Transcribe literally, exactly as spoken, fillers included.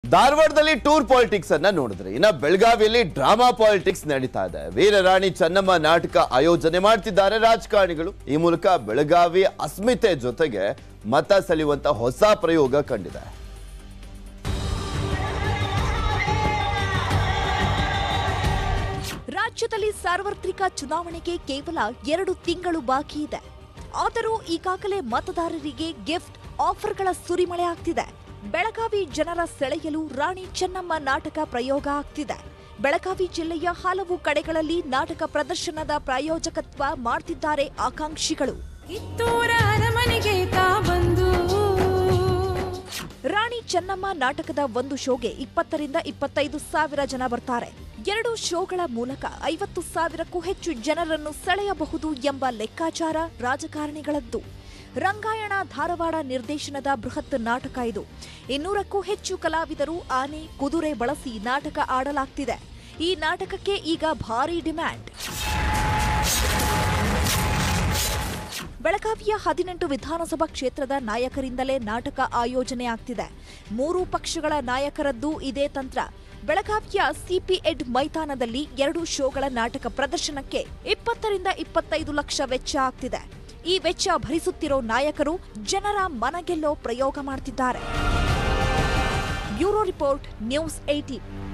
ಧಾರವಾಡದಲ್ಲಿ tour politics ಅನ್ನ ನೋಡಿದ್ರೆ ಇನ್ನ ಬೆಳಗಾವಿಯಲ್ಲಿ ಡ್ರಾಮಾ ಪಾಲಿಟಿಕ್ಸ್ ನಡೀತಾ ಇದೆ. ವೀರರಾಣಿ ಚೆನ್ನಮ್ಮ ನಾಟಕ ಆಯೋಜನೆ ಮಾಡ್ತಿದ್ದಾರೆ ರಾಜಕಾರಣಿಗಳು. ಈ ಮೂಲಕ ಬೆಳಗಾವಿ ಅಸ್ಮಿತೆ ಜೊತೆಗೆ ಮತ ಸೆಳೆಯುವಂತ ಹೊಸ ಪ್ರಯೋಗ ಕಂಡಿದೆ. ರಾಜ್ಯದಲ್ಲಿ ಸಾರ್ವತ್ರಿಕ ಚುನಾವಣೆಗೆ ಕೇವಲ ಎರಡು ತಿಂಗಳು ಬಾಕಿ ಇದೆ. ಆದರೂ ಈಗಾಗಲೇ ಮತದಾರರಿಗೆ ಗಿಫ್ಟ್ ಆಫರ್ಗಳ ಸುರಿಮಳೆ ಆಗ್ತಿದೆ. ಬೆಳಗಾವಿ ಜನರ ಸೆಳೆಯಲು ರಾಣಿ ಚೆನ್ನಮ್ಮ ನಾಟಕ ಪ್ರಯೋಗ ಆಗ್ತಿದೆ. ಬೆಳಗಾವಿ ಜಿಲ್ಲೆಯ ಹಲವು ಕಡೆಗಳಲ್ಲಿ ನಾಟಕ ಪ್ರದರ್ಶನದ ಪ್ರಾಯೋಜಕತ್ವ ಮಾಡ್ತಿದ್ದಾರೆ ಆಕಾಂಕ್ಷಿಗಳು. ರಾಣಿ ಚೆನ್ನಮ್ಮ ನಾಟಕದ ಒಂದು ಶೋಗೆ ಇಪ್ಪತ್ತರಿಂದ ಇಪ್ಪತ್ತೈದು ಸಾವಿರ ಜನ ಬರ್ತಾರೆ. ಎರಡು ಶೋಗಳ ಮೂಲಕ ಐವತ್ತು ಸಾವಿರಕ್ಕೂ ಹೆಚ್ಚು ಜನರನ್ನು ಸೆಳೆಯಬಹುದು ಎಂಬ ಲೆಕ್ಕಾಚಾರ ರಾಜಕಾರಣಿಗಳದ್ದು. ರಂಗಾಯಣ ಧಾರವಾಡ ನಿರ್ದೇಶನದ ಬೃಹತ್ ನಾಟಕ ಇದು. ಇನ್ನೂರಕ್ಕೂ ಹೆಚ್ಚು ಕಲಾವಿದರು, ಆನೆ, ಕುದುರೆ ಬಳಸಿ ನಾಟಕ ಆಡಲಾಗ್ತಿದೆ. ಈ ನಾಟಕಕ್ಕೆ ಈಗ ಭಾರೀ ಡಿಮ್ಯಾಂಡ್. ಬೆಳಗಾವಿಯ ಹದಿನೆಂಟು ವಿಧಾನಸಭಾ ಕ್ಷೇತ್ರದ ನಾಯಕರಿಂದಲೇ ನಾಟಕ ಆಯೋಜನೆ ಆಗ್ತಿದೆ. ಮೂರು ಪಕ್ಷಗಳ ನಾಯಕರದ್ದು ಇದೇ ತಂತ್ರ. ಬೆಳಗಾವಿಯ ಸಿಪಿಎಡ್ ಮೈದಾನದಲ್ಲಿ ಎರಡು ಶೋಗಳ ನಾಟಕ ಪ್ರದರ್ಶನಕ್ಕೆ ಇಪ್ಪತ್ತರಿಂದ ಇಪ್ಪತ್ತೈದು ಲಕ್ಷ ವೆಚ್ಚ ಆಗ್ತಿದೆ. ಈ ವೆಚ್ಚ ಭರಿಸುತ್ತಿರೋ ನಾಯಕರು ಜನರ ಮನಗೆಲ್ಲೋ ಪ್ರಯೋಗ ಮಾಡ್ತಿದ್ದಾರೆ. Bureau report, news eighteen.